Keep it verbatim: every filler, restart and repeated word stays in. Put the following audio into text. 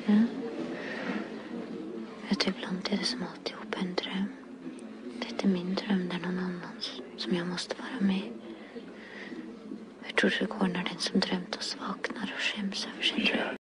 Ja. Vet du, ibland är det som alltihop en dröm. Det är inte min dröm, det är någon annans som jag måste vara med. Hur tror du det går när den som drömt oss vaknar och skäms över sin dröm?